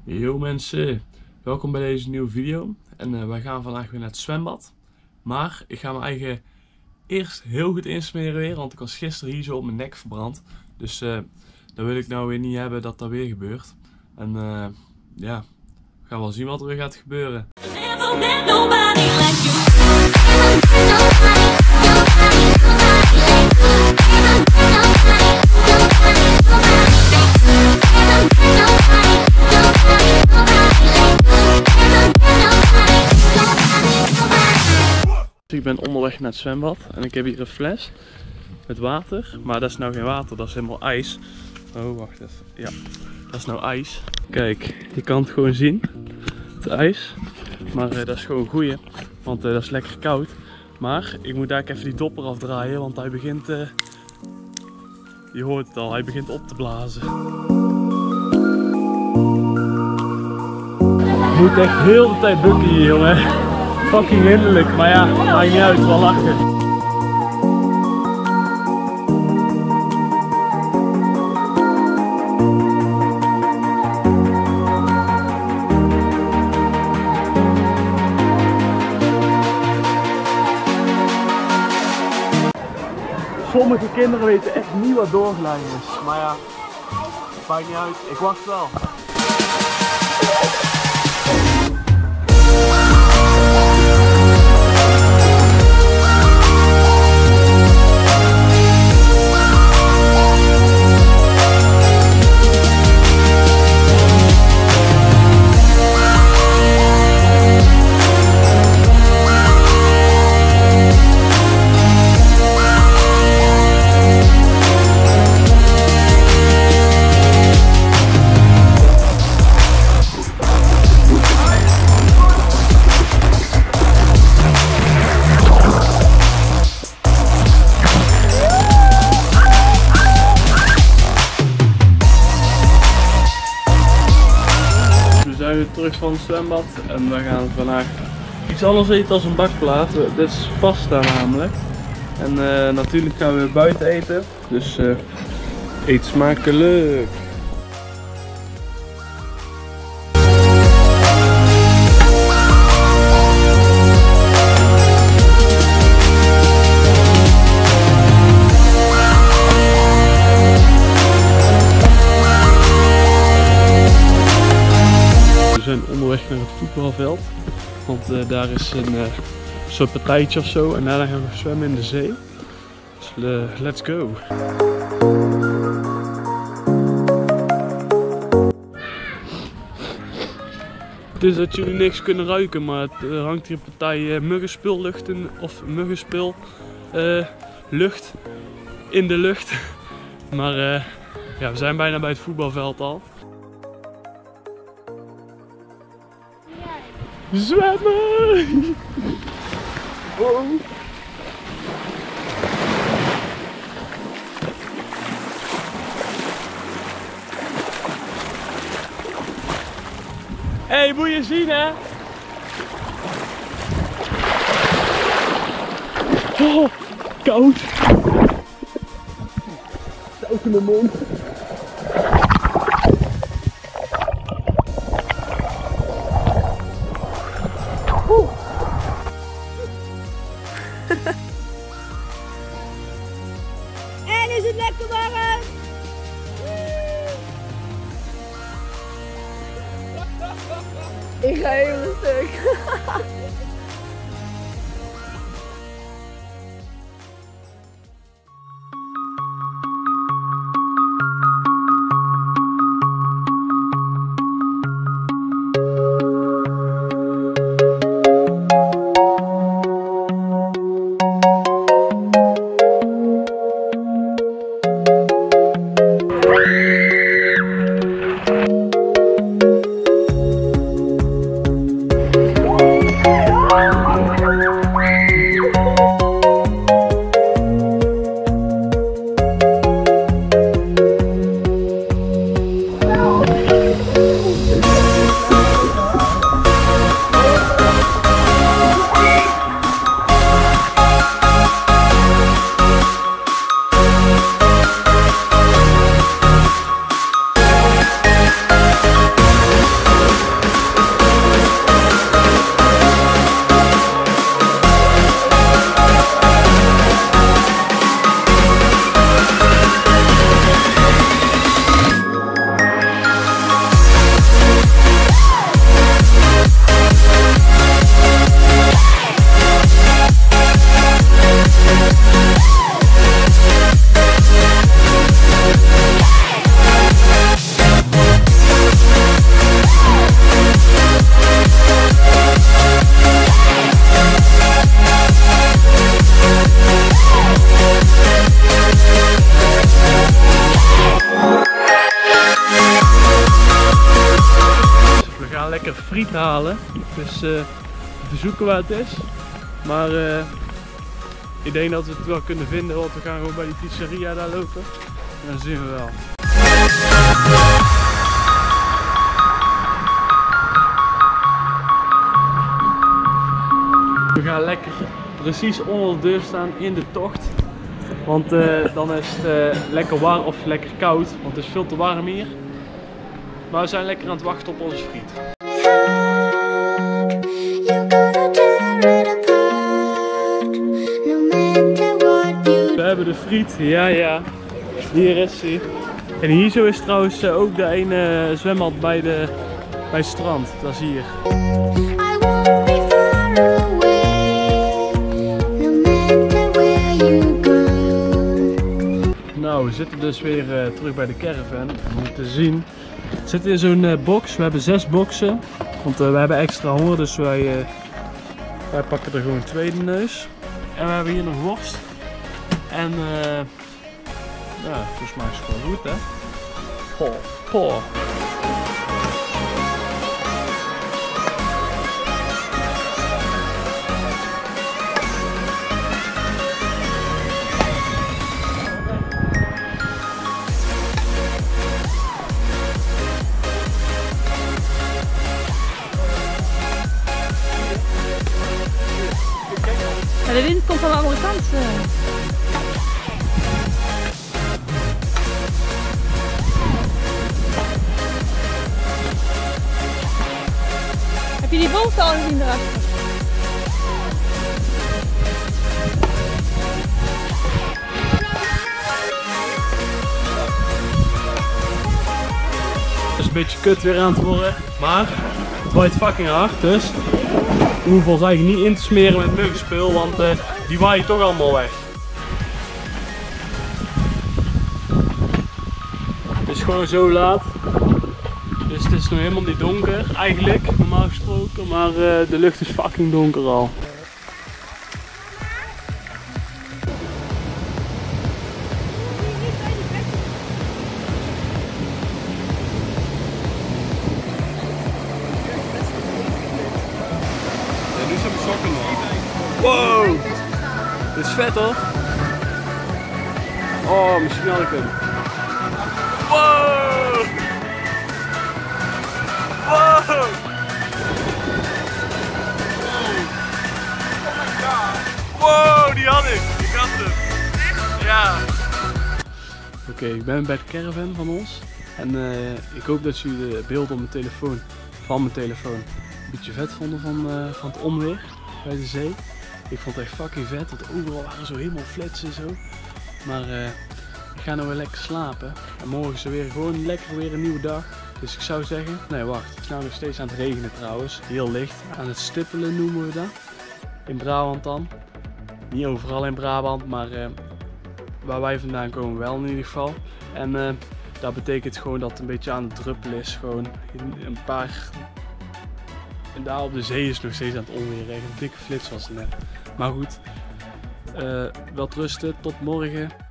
Yo mensen, welkom bij deze nieuwe video. En wij gaan vandaag weer naar het zwembad. Maar ik ga mijn eigen eerst heel goed insmeren weer, want ik was gisteren hier zo op mijn nek verbrand. Dus dat wil ik nou weer niet hebben dat dat weer gebeurt. En ja, we gaan wel zien wat er weer gaat gebeuren. Ik ben onderweg naar het zwembad en ik heb hier een fles met water, maar dat is nou geen water, dat is helemaal ijs. Oh, wacht even. Ja, dat is nou ijs. Kijk, je kan het gewoon zien, het ijs. Maar dat is gewoon een goeie, want dat is lekker koud. Maar ik moet daar even die dopper afdraaien, want hij begint, je hoort het al, hij begint op te blazen. Je moet echt heel de tijd bukken hier, jongen. Fucking hinderlijk, maar ja, maakt niet uit, wel lachen. Sommige kinderen weten echt niet wat doorglijden is, maar ja, maakt niet uit, ik wacht wel. We zijn weer terug van het zwembad en we gaan vandaag iets anders eten als een bakplaat. Dit is pasta namelijk. En natuurlijk gaan we buiten eten, dus eet smakelijk! We zijn onderweg naar het voetbalveld, want daar is een soort partijtje of zo en daarna gaan we zwemmen in de zee. Dus let's go! Het is dat jullie niks kunnen ruiken, maar het hangt hier een partij muggenspullucht of muggenspul lucht in de lucht. Maar ja, we zijn bijna bij het voetbalveld al. Zwemmen! Wow. Hey, moet je zien hè? Oh, koud! Koud in mijn mond. En is het lekker warm? Ik ga helemaal stuk. gaan lekker friet halen. Dus even zoeken waar het is. Maar ik denk dat we het wel kunnen vinden, want we gaan gewoon bij die pizzeria daar lopen. En dan zien we wel. We gaan lekker precies onder de deur staan in de tocht. Want dan is het lekker warm of lekker koud, want het is veel te warm hier. Maar we zijn lekker aan het wachten op onze friet. We hebben de friet, ja. Hier is hij. En hier zo is trouwens ook de ene zwembad bij het strand. Dat is hier. Nou, we zitten dus weer terug bij de caravan. Om het te zien. We zitten in zo'n box. We hebben 6 boxen. Want we hebben extra honger, dus wij pakken er gewoon 2 de neus. En we hebben hier nog worst. En ja, volgens mij is het gewoon goed, hè? Poh. Ja, de wind komt van de andere kant. Heb je die boot al gezien erachter? Het is een beetje kut weer aan het worden, maar het waait fucking hard, dus we hoeven ons eigenlijk niet in te smeren met muggenspul, want die waaien toch allemaal weg. Het is gewoon zo laat, dus het is nog helemaal niet donker eigenlijk, normaal gesproken, maar de lucht is fucking donker al. Wow! Dit is vet hoor. Oh, misschien had ik hem. Wow! Wow! Oh my god! Wow, die had ik! Ik had hem! Ja! Oké, ik ben bij de caravan van ons. En ik hoop dat jullie de beelden op mijn telefoon, van mijn telefoon, een beetje vet vonden van het onweer bij de zee. Ik vond het echt fucking vet, want overal waren zo helemaal flats en zo. Maar ik ga nou weer lekker slapen. En morgen is er weer gewoon lekker weer een nieuwe dag. Dus ik zou zeggen, nee wacht, het is nou nog steeds aan het regenen trouwens. Heel licht, aan het stippelen noemen we dat. In Brabant dan. Niet overal in Brabant, maar waar wij vandaan komen wel in ieder geval. En dat betekent gewoon dat het een beetje aan het druppelen is. Gewoon een paar... En daar op de zee is het nog steeds aan het onweer. Een dikke flits was het net. Maar goed, wel rusten, tot morgen.